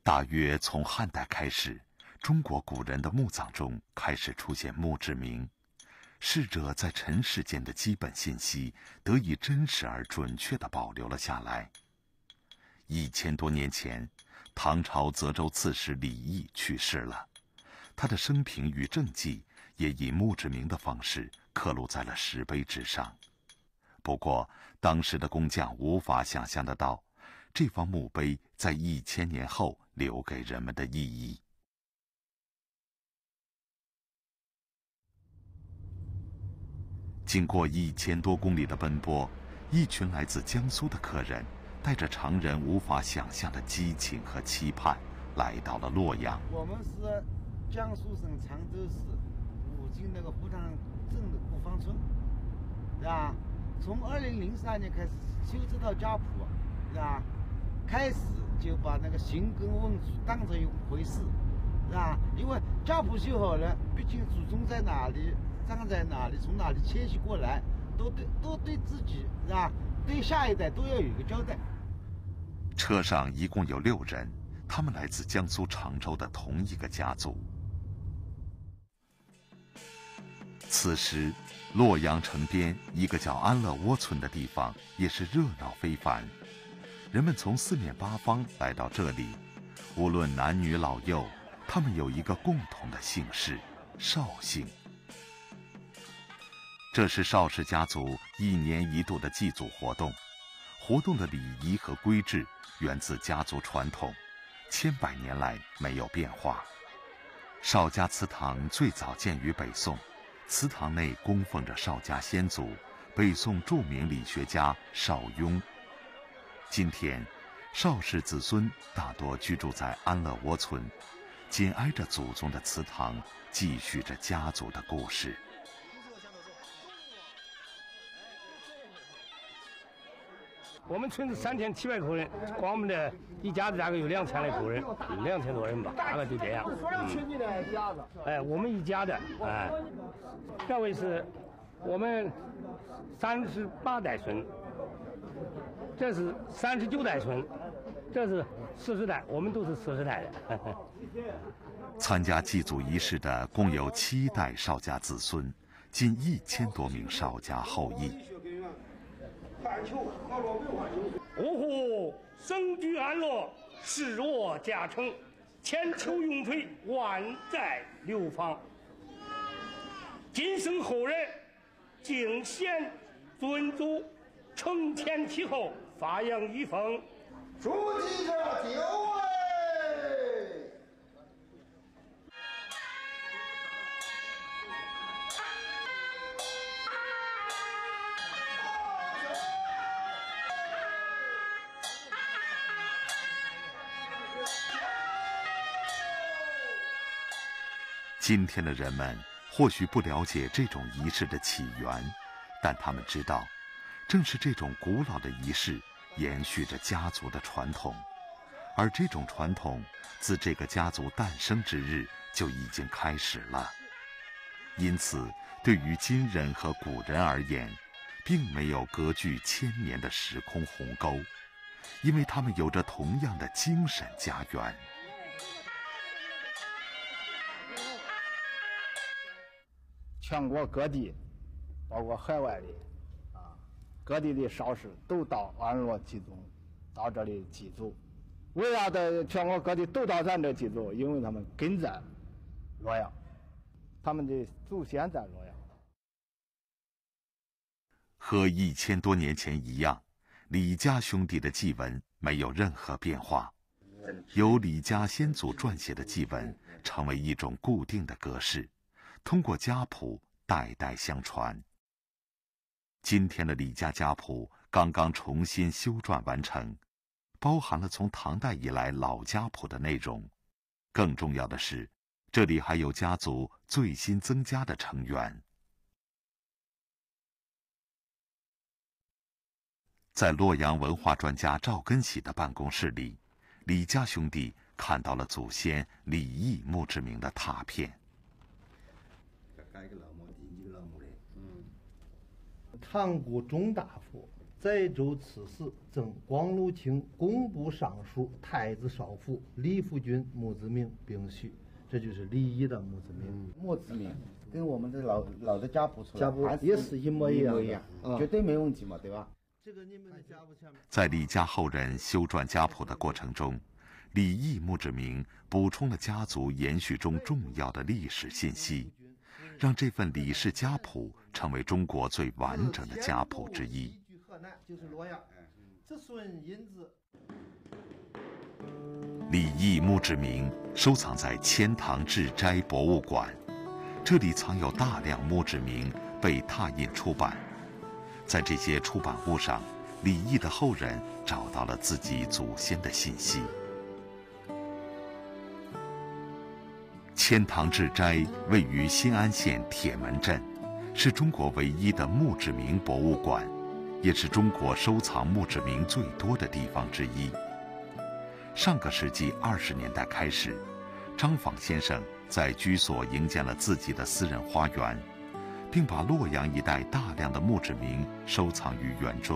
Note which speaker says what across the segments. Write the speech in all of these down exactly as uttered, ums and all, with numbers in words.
Speaker 1: 大约从汉代开始，中国古人的墓葬中开始出现墓志铭，逝者在尘世间的基本信息得以真实而准确地保留了下来。一千多年前，唐朝泽州刺史李益去世了，他的生平与政绩也以墓志铭的方式刻录在了石碑之上。不过，当时的工匠无法想象得到，这方墓碑在一千年后留给人们的意义。经过一千多公里的奔波，一群来自江苏的客人带着常人无法想象的激情和期盼，来到了洛阳。
Speaker 2: 我们是江苏省常州市武进那个湖塘镇的古坊村，对吧？从二零零三年开始修这套家谱，对吧？开始就把那个行耕问祖当成一回事，是吧？因为家谱修好了，毕竟祖宗在哪里，葬在哪里，从哪里迁徙过来，都对都对自己，是吧？对下一代都要有一个交代。
Speaker 1: 车上一共有六人，他们来自江苏常州的同一个家族。此时，洛阳城边一个叫安乐窝村的地方也是热闹非凡，人们从四面八方来到这里，无论男女老幼，他们有一个共同的姓氏——邵姓。这是邵氏家族一年一度的祭祖活动，活动的礼仪和规制源自家族传统，千百年来没有变化。邵家祠堂最早建于北宋，祠堂内供奉着邵家先祖，北宋著名理学家邵雍。今天，邵氏子孙大多居住在安乐窝村，紧挨着祖宗的祠堂，继续着家族的故事。
Speaker 3: 我们村子三千七百口人，光我们的一家子大概有两千来口人，两千多人吧，大概就这样。嗯、哎，我们一家的，哎，这位是我们三十八代孙，这是三十九代孙，这是四十代，我们都是四十代的。
Speaker 1: 参加祭祖仪式的共有七代邵家子孙，近一千多名邵家后裔。
Speaker 3: 呜呼，生居安乐，视我家成，千秋永垂，万载流芳。今生后人敬贤尊祖，承前启后，发扬遗风。
Speaker 2: 诸祭者九位。
Speaker 1: 今天的人们或许不了解这种仪式的起源，但他们知道，正是这种古老的仪式延续着家族的传统，而这种传统自这个家族诞生之日就已经开始了。因此，对于今人和古人而言，并没有隔距千年的时空鸿沟，因为他们有着同样的精神家园。
Speaker 4: 全国各地，包括海外的啊，各地的邵氏都到安乐祭祖，到这里祭祖。为啥在全国各地都到咱这祭祖？因为他们根在洛阳，他们的祖先在洛阳。
Speaker 1: 和一千多年前一样，李家兄弟的祭文没有任何变化，由李家先祖撰写的祭文成为一种固定的格式，通过家谱代代相传。今天的李家家谱刚刚重新修撰完成，包含了从唐代以来老家谱的内容。更重要的是，这里还有家族最新增加的成员。在洛阳文化专家赵根喜的办公室里，李家兄弟看到了祖先李益墓志铭的拓片。
Speaker 2: 唐古钟大谱
Speaker 5: 载州刺史赠光禄卿、工部尚书、太子少府、李福军墓志铭并序，这就是李毅的墓志铭。
Speaker 2: 墓志铭跟我们的老老的家谱出来，
Speaker 5: 家谱也是一模一样的，
Speaker 2: 一模一样，
Speaker 5: 啊
Speaker 2: 绝对没问题嘛，对吧？
Speaker 5: 这个你们的家谱前面，
Speaker 1: 在李家后人修撰家谱的过程中，李毅墓志铭补充了家族延续中重要的历史信息，让这份李氏家谱成为中国最完整的家谱之一。
Speaker 5: 就是洛阳，子孙因子。
Speaker 1: 李毅墓志铭收藏在千堂志斋博物馆，这里藏有大量墓志铭被拓印出版。在这些出版物上，李毅的后人找到了自己祖先的信息。千堂志斋位于新安县铁门镇，是中国唯一的墓志铭博物馆，也是中国收藏墓志铭最多的地方之一。上个世纪二十年代开始，张舫先生在居所营建了自己的私人花园，并把洛阳一带大量的墓志铭收藏于园中。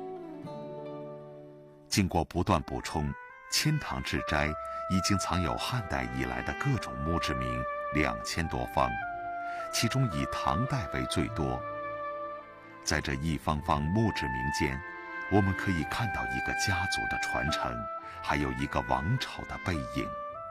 Speaker 1: 经过不断补充，千堂志斋已经藏有汉代以来的各种墓志铭两千多方，其中以唐代为最多。在这一方方墓志铭间，我们可以看到一个家族的传承，还有一个王朝的背影。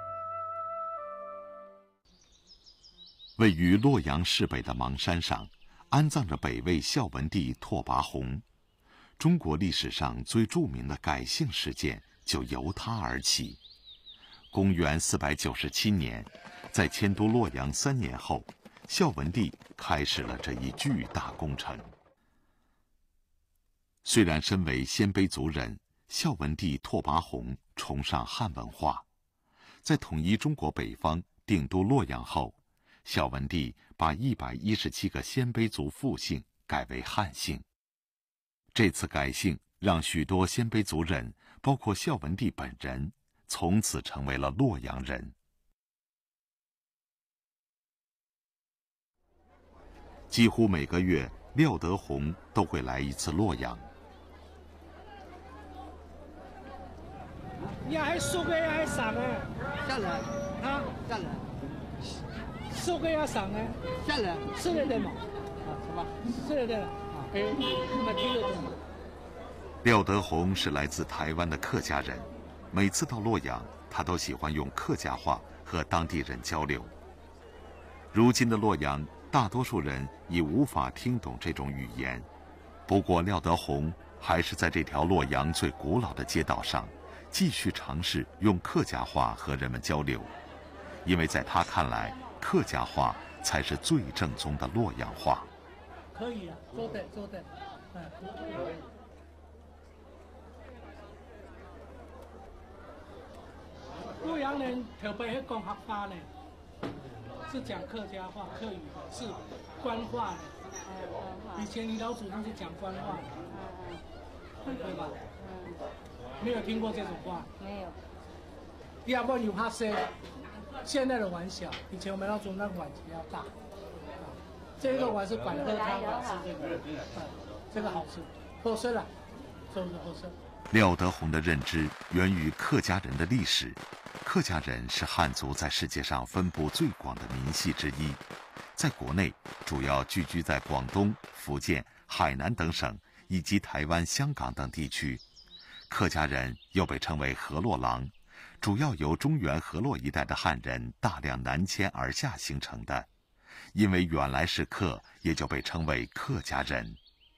Speaker 1: 位于洛阳市北的邙山上，安葬着北魏孝文帝拓跋宏。中国历史上最著名的改姓事件就由他而起。公元四百九十七年，在迁都洛阳三年后，孝文帝开始了这一巨大工程。虽然身为鲜卑族人，孝文帝拓跋宏崇尚汉文化，在统一中国北方、定都洛阳后，孝文帝把一百一十七个鲜卑族复姓改为汉姓。这次改姓让许多鲜卑族人，包括孝文帝本人，从此成为了洛阳人。几乎每个月，廖德洪都会来一次洛阳。
Speaker 6: 你还收个还上呢？
Speaker 7: 下来
Speaker 6: 啊，
Speaker 7: 下来
Speaker 6: 收个要上呢？
Speaker 7: 下来
Speaker 6: 是的对吗？
Speaker 7: 啊，是吧？
Speaker 6: 是的对了。哎，那听得懂吗？
Speaker 1: 廖德洪是来自台湾的客家人，每次到洛阳，他都喜欢用客家话和当地人交流。如今的洛阳，大多数人已无法听懂这种语言，不过廖德洪还是在这条洛阳最古老的街道上，继续尝试用客家话和人们交流，因为在他看来，客家话才是最正宗的洛阳话。
Speaker 6: 可以啊，做的做的，嗯。洛阳人特别会讲客话呢，是讲客家话、客语的，是官话的。以前你老祖宗是讲官话的，对吧？没有听过这种话？
Speaker 8: 没有。
Speaker 6: 要不你怕生现在的碗小，以前我们老祖宗那碗比较大。这个碗是管客汤碗，吃这个，嗯，这个好吃，好吃了，是不是好吃？
Speaker 1: 廖德洪的认知源于客家人的历史。客家人是汉族在世界上分布最广的民系之一，在国内主要聚居在广东、福建、海南等省，以及台湾、香港等地区。客家人又被称为河洛郎，主要由中原河洛一带的汉人大量南迁而下形成的。因为远来是客，也就被称为客家人。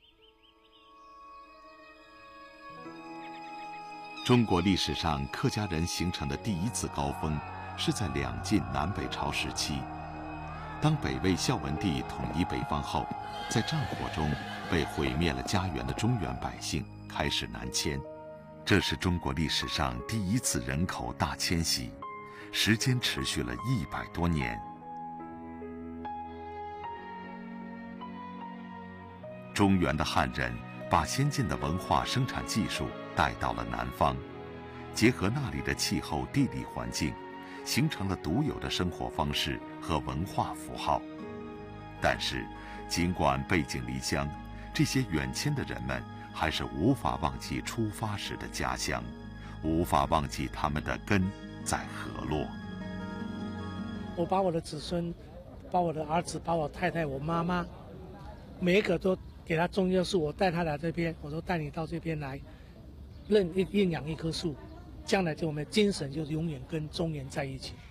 Speaker 1: 中国历史上客家人形成的第一次高峰，是在两晋南北朝时期。当北魏孝文帝统一北方后，在战火中被毁灭了家园的中原百姓开始南迁，这是中国历史上第一次人口大迁徙，时间持续了一百多年。中原的汉人把先进的文化生产技术带到了南方，结合那里的气候、地理环境，形成了独有的生活方式和文化符号。但是，尽管背井离乡，这些远迁的人们还是无法忘记出发时的家乡，无法忘记他们的根在河洛。
Speaker 6: 我把我的子孙，把我的儿子，把我太太，我妈妈，每一个都给他种一棵树。我带他来这边，我说带你到这边来，认认养一棵树，将来就我们的精神就永远跟中原在一起。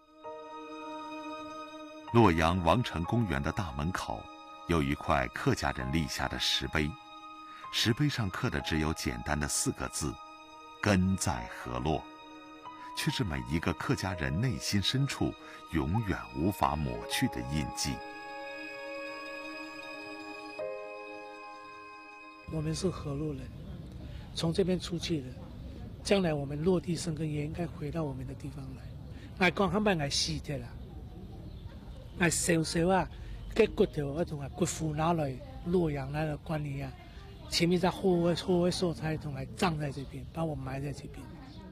Speaker 1: 洛阳王城公园的大门口，有一块客家人立下的石碑，石碑上刻的只有简单的四个字：“根在河洛”，却是每一个客家人内心深处永远无法抹去的印记。
Speaker 6: 我们是河洛人，从这边出去的，将来我们落地生根也应该回到我们的地方来。我讲很慢爱死的啦，爱小小啊，个骨头啊同埋骨灰拿来洛阳那个观念啊，前面在后位后位素材同埋葬在这边，把我埋在这边。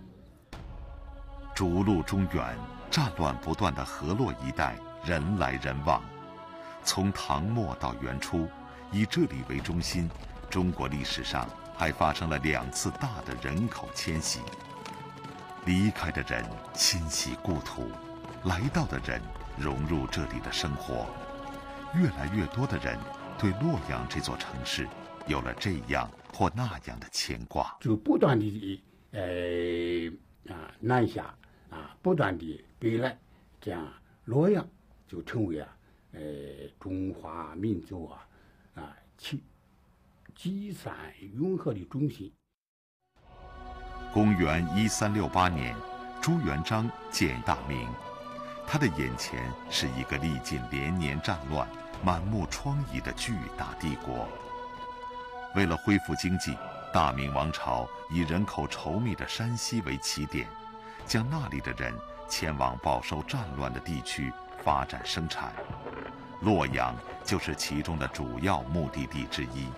Speaker 1: 逐鹿中原，战乱不断的河洛一带，人来人往。从唐末到元初，以这里为中心，中国历史上还发生了两次大的人口迁徙。离开的人欣喜故土，来到的人融入这里的生活。越来越多的人对洛阳这座城市有了这样或那样的牵挂，
Speaker 8: 就不断的呃啊南下啊，不断的北来，这样洛阳就成为啊呃中华民族啊啊集集散融合的中心。
Speaker 1: 公元一三六八年，朱元璋建大明，他的眼前是一个历尽连年战乱、满目疮痍的巨大帝国。为了恢复经济，大明王朝以人口稠密的山西为起点，将那里的人前往饱受战乱的地区发展生产。洛阳就是其中的主要目的地之一。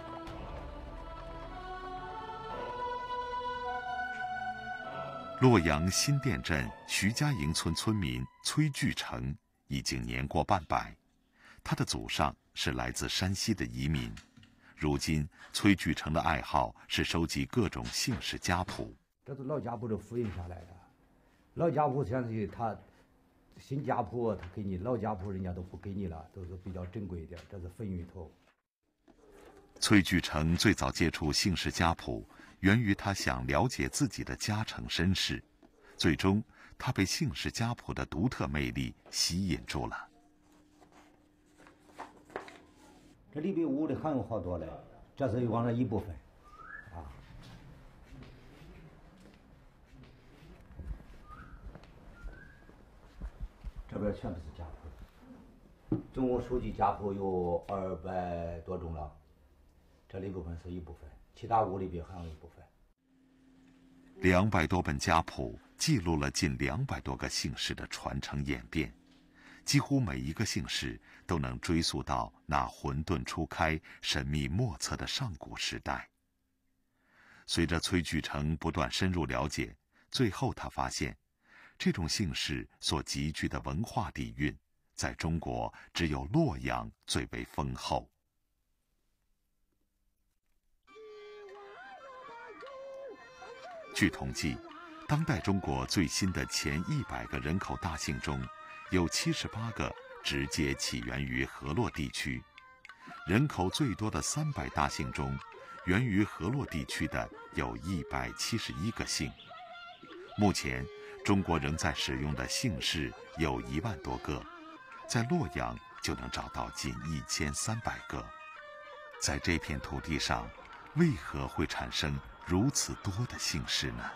Speaker 1: 洛阳新店镇徐家营村村民崔巨成已经年过半百，他的祖上是来自山西的移民。如今，崔巨成的爱好是收集各种姓氏家谱。
Speaker 2: 这是老家谱的复印下来的，老家谱相当于他新家谱，他给你老家谱，人家都不给你了，都是比较珍贵一点。这是分鱼头。
Speaker 1: 崔巨成最早接触姓氏家谱，源于他想了解自己的家承身世，最终他被姓氏家谱的独特魅力吸引住了。
Speaker 2: 这里边屋里还有好多嘞，这是往那一部分，啊。这边全部是家谱，总共收集家谱有二百多种了，这里部分是一部分，其他屋里边还有一部分。
Speaker 1: 两百多本家谱记录了近两百多个姓氏的传承演变，几乎每一个姓氏都能追溯到那混沌初开、神秘莫测的上古时代。随着崔巨成不断深入了解，最后他发现，这种姓氏所集聚的文化底蕴，在中国只有洛阳最为丰厚。据统计，当代中国最新的前一百个人口大姓中，有七十八个直接起源于河洛地区。人口最多的三百大姓中，源于河洛地区的有一百七十一个姓。目前，中国仍在使用的姓氏有一万多个，在洛阳就能找到近一千三百个。在这片土地上，为何会产生如此多的姓氏呢？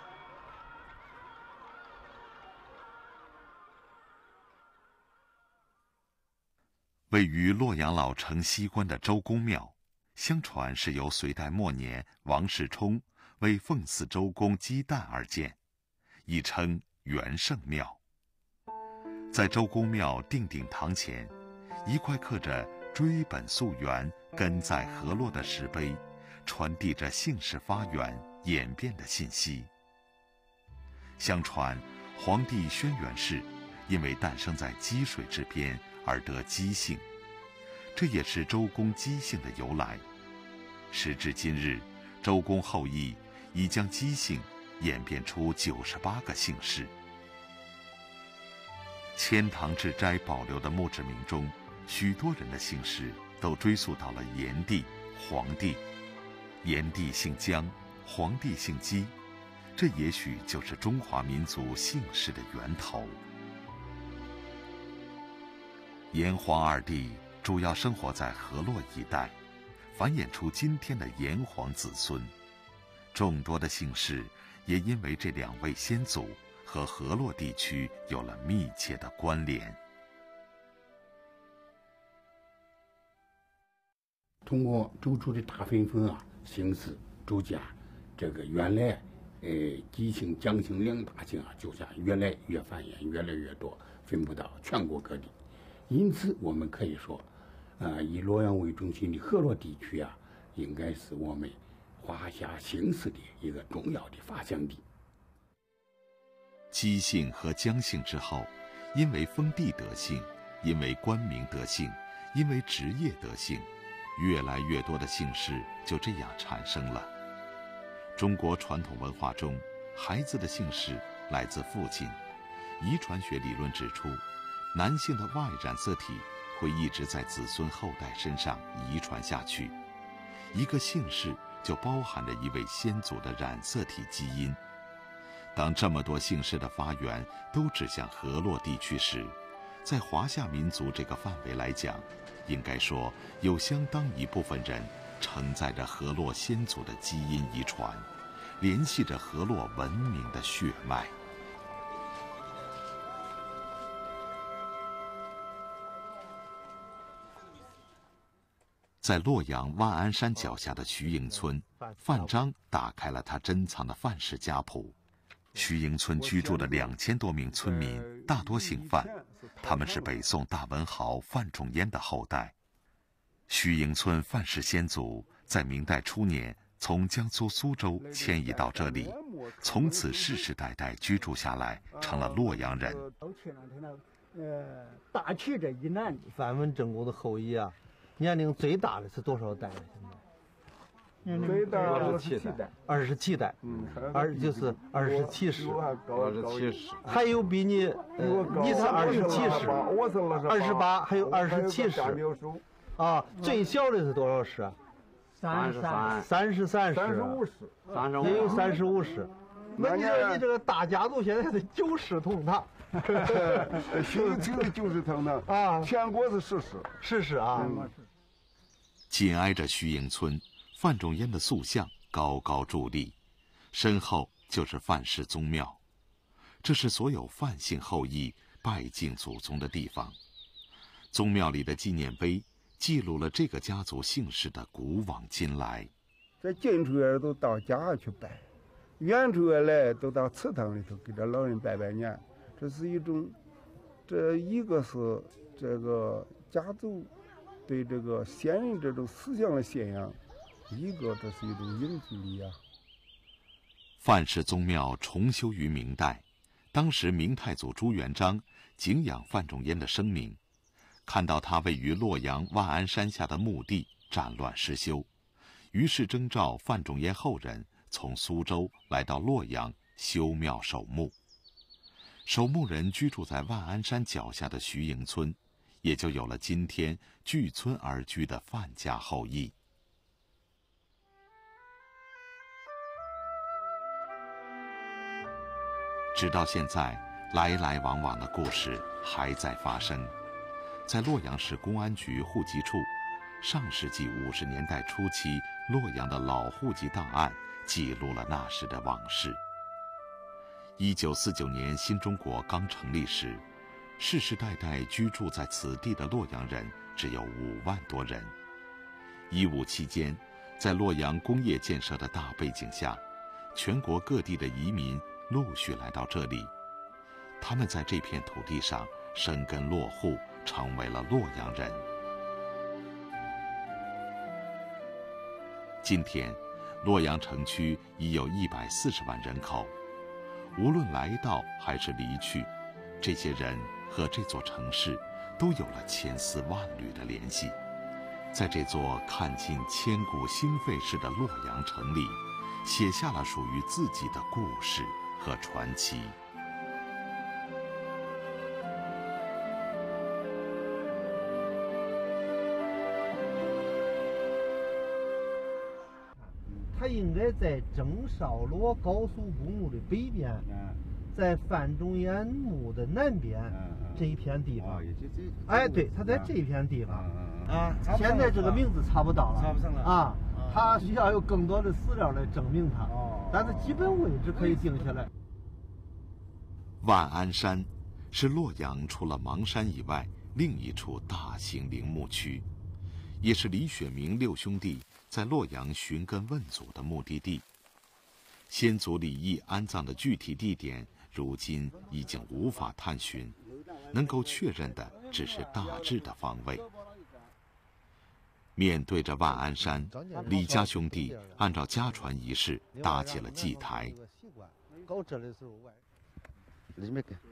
Speaker 1: 位于洛阳老城西关的周公庙，相传是由隋代末年王世充为奉祀周公姬诞而建，亦称元圣庙。在周公庙定鼎堂前，一块刻着“追本溯源，根在河洛”的石碑，传递着姓氏发源演变的信息。相传，皇帝轩辕氏因为诞生在积水之边而得姬姓，这也是周公姬姓的由来。时至今日， 周公后裔已将姬姓演变出九十八个姓氏。迁唐志斋保留的墓志铭中，许多人的姓氏都追溯到了炎帝、黄帝。炎帝姓姜，黄帝姓姬，这也许就是中华民族姓氏的源头。炎黄二帝主要生活在河洛一带，繁衍出今天的炎黄子孙。众多的姓氏也因为这两位先祖和河洛地区有了密切的关联。
Speaker 8: 通过周初的大分封啊，姓氏周家，这个原来，呃，姬姓、姜姓两大姓啊，就像越来越繁衍，越来越多，分布到全国各地。因此，我们可以说，呃，以洛阳为中心的河洛地区啊，应该是我们华夏姓氏的一个重要的发祥地。
Speaker 1: 姬姓和姜姓之后，因为封地得姓，因为官名得姓，因为职业得姓，越来越多的姓氏就这样产生了。中国传统文化中，孩子的姓氏来自父亲。遗传学理论指出，男性的 Y 染色体会一直在子孙后代身上遗传下去。一个姓氏就包含着一位先祖的染色体基因。当这么多姓氏的发源都指向河洛地区时，在华夏民族这个范围来讲，应该说有相当一部分人承载着河洛先祖的基因遗传，联系着河洛文明的血脉。在洛阳万安山脚下的徐营村，范章打开了他珍藏的范氏家谱。徐营村居住的两千多名村民大多姓范，他们是北宋大文豪范仲淹的后代。徐营村范氏先祖在明代初年从江苏苏州迁移到这里，从此世世代代居住下来，成了洛阳人。
Speaker 5: 呃，大齐这一南范文正公的后裔啊，年龄最大的是多少代了？现在？
Speaker 9: 最大二十七代，
Speaker 5: 二十七代，嗯，二就是二十七世，
Speaker 9: 二十七世，
Speaker 5: 还有比你，呃，你是二十七世，
Speaker 9: 我是
Speaker 5: 二十八，还有二十七世，啊，最小的是多少世？
Speaker 7: 三十三，
Speaker 5: 三十三世，
Speaker 9: 三十五世，
Speaker 5: 三十五，也有三十五世。那你说你这个大家族现在是九世同堂，
Speaker 9: 徐营村的九世同堂
Speaker 5: 啊，
Speaker 9: 全国是十世，
Speaker 5: 十世啊。
Speaker 1: 紧挨着徐营村，范仲淹的塑像高高伫立，身后就是范氏宗庙，这是所有范姓后裔拜敬祖宗的地方。宗庙里的纪念碑记录了这个家族姓氏的古往今来。
Speaker 9: 这近处人都到家下去拜，远处来都到祠堂里头给这老人拜拜年。这是一种，这一个是这个家族对这个先人这种思想的信仰，一个这是一种凝聚力啊。
Speaker 1: 范氏宗庙重修于明代，当时明太祖朱元璋敬仰范仲淹的声名，看到他位于洛阳万安山下的墓地战乱失修，于是征召范仲淹后人从苏州来到洛阳修庙守墓。守墓人居住在万安山脚下的徐营村，也就有了今天据村而居的范家后裔。直到现在，来来往往的故事还在发生。在洛阳市公安局户籍处，上世纪五十年代初期洛阳的老户籍档案记录了那时的往事。一九四九年新中国刚成立时，世世代代居住在此地的洛阳人只有五万多人。一五期间，在洛阳工业建设的大背景下，全国各地的移民陆续来到这里，他们在这片土地上生根落户，成为了洛阳人。今天，洛阳城区已有一百四十万人口。无论来到还是离去，这些人和这座城市都有了千丝万缕的联系。 在这座看尽千古兴废事的洛阳城里，写下了属于自己的故事和传奇。
Speaker 5: 它应该在郑绍洛高速公路的北边，在范仲淹墓的南边这一片地方。哎，对，它在这片地方。啊，现在这个名字查不到了，
Speaker 2: 查不上了
Speaker 5: 啊。它需要有更多的史料来证明它，但是基本位置可以定下来。
Speaker 1: 万安山是洛阳除了邙山以外另一处大型陵墓区，也是李雪民六兄弟在洛阳寻根问祖的目的地。先祖李毅安葬的具体地点，如今已经无法探寻，能够确认的只是大致的方位。面对着万安山，李家兄弟按照家传仪式搭起了祭台。
Speaker 5: 搞这的时候，
Speaker 2: 你没给，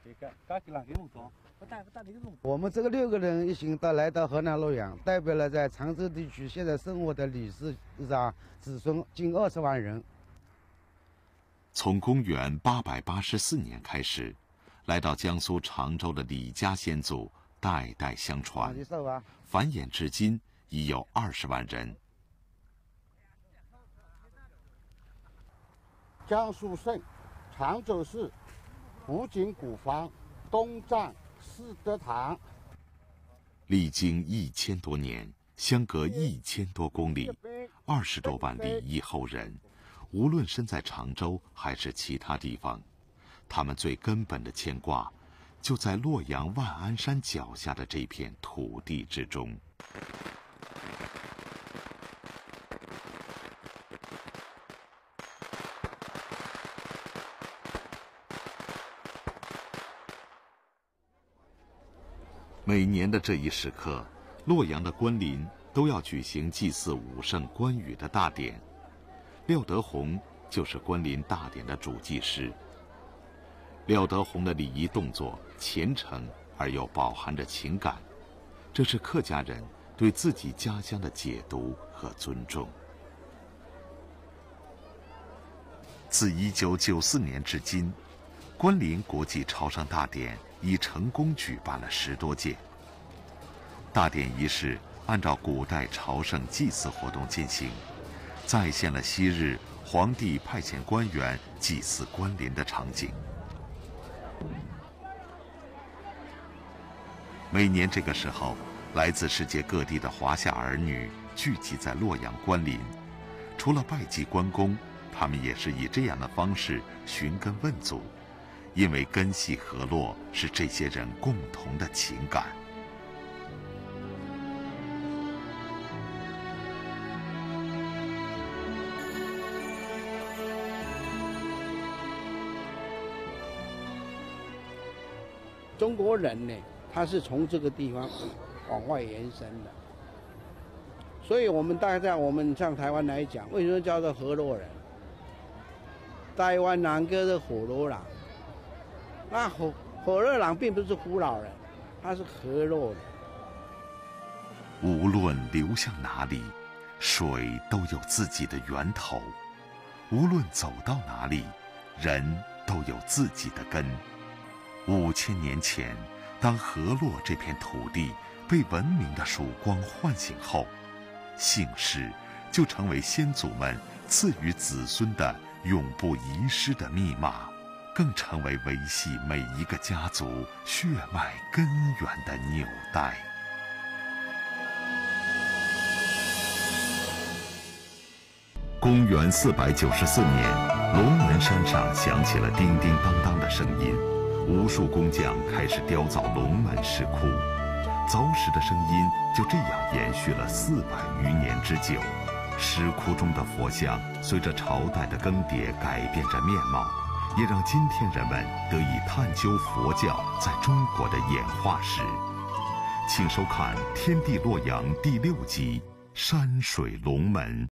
Speaker 2: 我们这个六个人一行到来到河南洛阳，代表了在常州地区现在生活的李氏啊子孙近二十万人。
Speaker 1: 从公元八百八十四年开始，来到江苏常州的李家先祖代代相传，繁衍至今已有二十万人。
Speaker 10: 江苏省常州市福井古坊东站四德堂。
Speaker 1: 历经一千多年，相隔一千多公里，二十多万李毅后人，无论身在常州还是其他地方，他们最根本的牵挂，就在洛阳万安山脚下的这片土地之中。每年的这一时刻，洛阳的关林都要举行祭祀武圣关羽的大典。廖德洪就是关林大典的主祭师。廖德洪的礼仪动作虔诚而又饱含着情感，这是客家人对自己家乡的解读和尊重。自一九九四年至今，关林国际朝圣大典已成功举办了十多届。大典仪式按照古代朝圣祭祀活动进行，再现了昔日皇帝派遣官员祭祀关林的场景。每年这个时候，来自世界各地的华夏儿女聚集在洛阳关林，除了拜祭关公，他们也是以这样的方式寻根问祖，因为根系河洛是这些人共同的情感。
Speaker 10: 中国人呢，他是从这个地方往外延伸的，所以我们大概在我们像台湾来讲，为什么叫做河洛人？台湾人叫做河洛人，那河河洛人并不是胡老人，他是河洛人。
Speaker 1: 无论流向哪里，水都有自己的源头；无论走到哪里，人都有自己的根。五千年前，当河洛这片土地被文明的曙光唤醒后，姓氏就成为先祖们赐予子孙的永不遗失的密码，更成为维系每一个家族血脉根源的纽带。公元四百九十四年，龙门山上响起了叮叮当当的声音。无数工匠开始雕造龙门石窟，凿石的声音就这样延续了四百余年之久。石窟中的佛像随着朝代的更迭改变着面貌，也让今天人们得以探究佛教在中国的演化史。请收看《天地洛阳》第六集《山水龙门》。